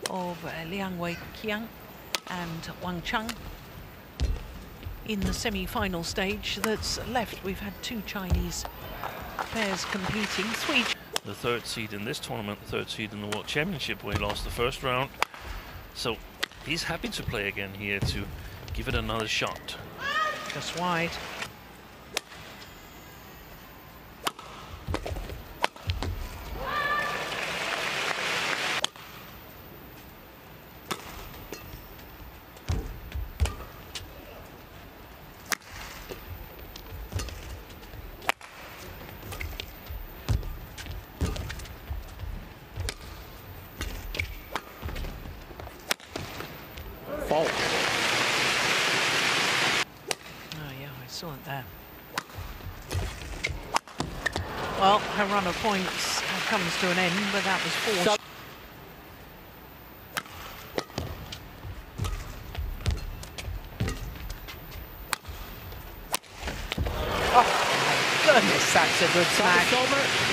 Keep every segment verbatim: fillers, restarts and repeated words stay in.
of uh, Liang Wei Qiang and Wang Cheng in the semi-final stage that's left. We've had two Chinese pairs competing. Three. The third seed in this tournament, the third seed in the World Championship, where he lost the first round. So he's happy to play again here to give it another shot. Just wide. Fault. Oh yeah, I saw it there. Well, her run of points comes to an end, but that was forced. Oh my goodness, that's a good smash.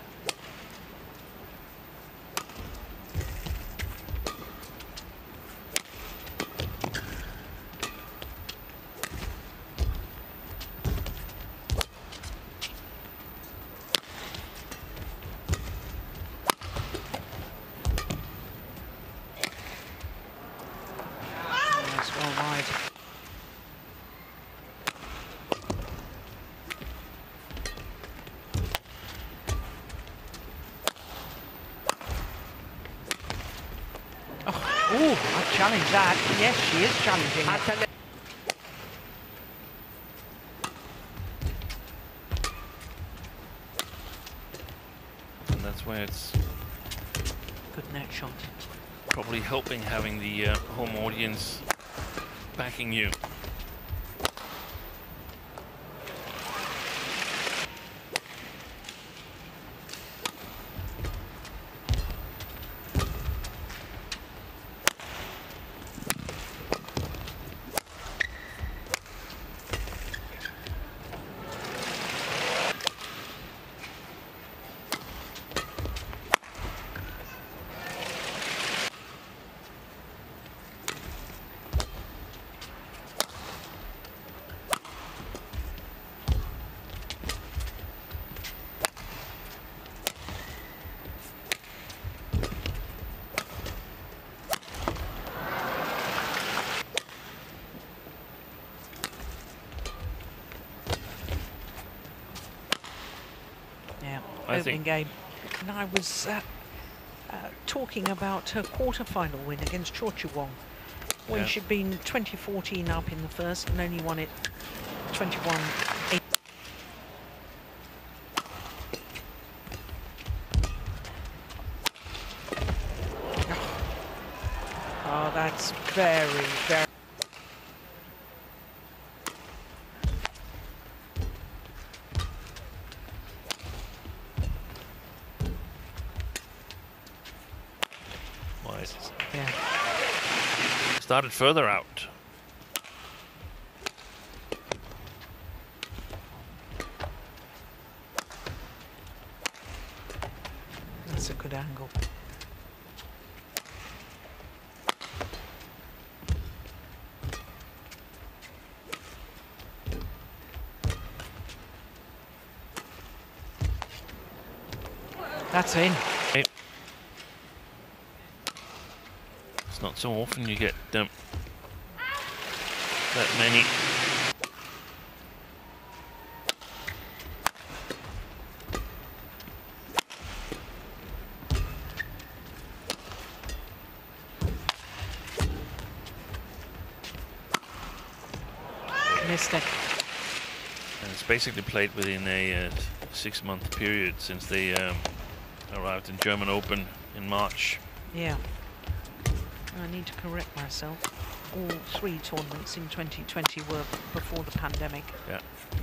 Well wide. Oh, ooh, I challenge that. Yes, she is challenging it. And that's where it's good net shot. Probably helping having the uh, home audience backing you. I Opening think. game, and I was uh, uh, talking about her quarter-final win against Cho Wong, when Yeah. she'd been twenty fourteen up in the first and only won it twenty-one eight. Oh, that's very, very. Yeah. Started further out. That's a good angle. That's in. Okay. Not so often you get um, that many. Missed it. And it's basically played within a uh, six-month period since they um, arrived in German Open in March. Yeah. I need to correct myself. All three tournaments in twenty twenty were before the pandemic. Yeah.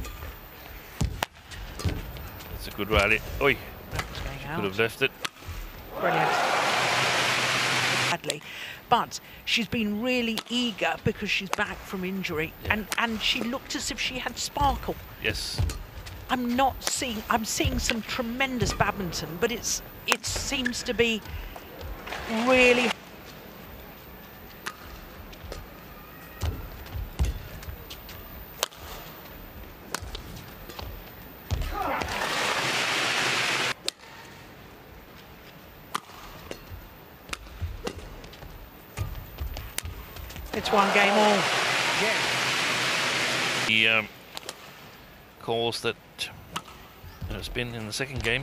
It's a good rally. Oi! That was going out. Could have left it. Brilliant. Badly. But she's been really eager because she's back from injury, Yeah. and, and she looked as if she had sparkle. Yes. I'm not seeing, I'm seeing some tremendous badminton, but it's it seems to be really It's one game all. The um, calls that has been in the second game.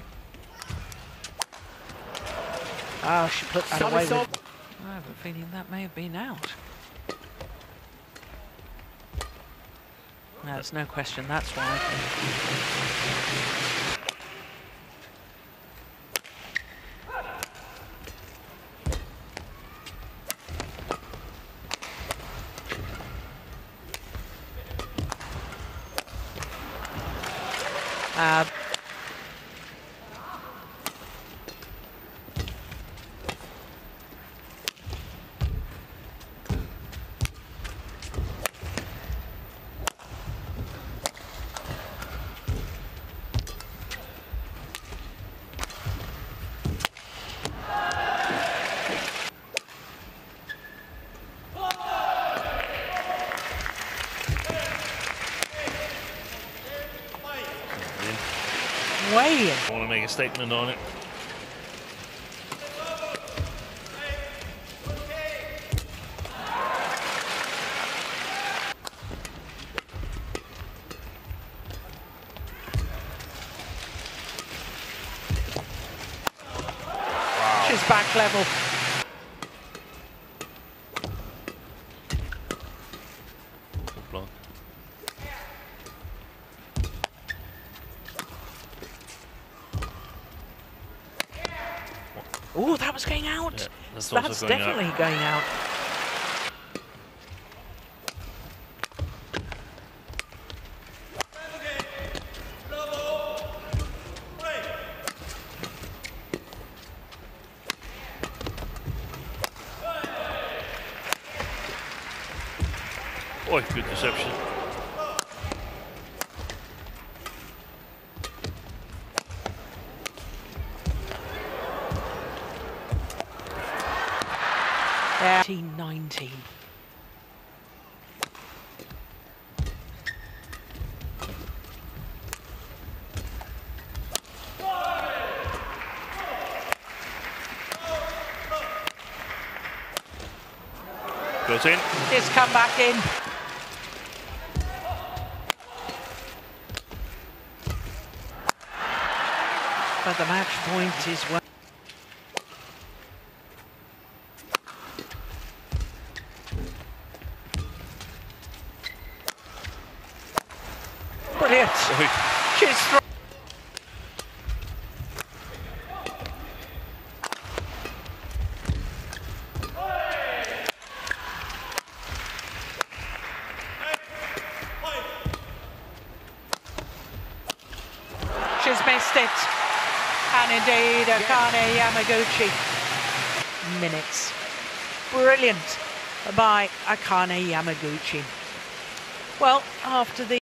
Oh, she put that away. With... I have a feeling that may have been out. There's no question, that's why. Uh, way in. I want to make a statement on it. Wow. She's back level. Good block. Oh, that was going out. Yeah, that's that's going definitely out. going out. Oh, good reception. eighteen nineteen. Goes in. It's come back in. But the match point is well. Brilliant. She's strong. She's missed it. And indeed, Akane Yamaguchi. Minutes. Brilliant by Akane Yamaguchi. Well, after the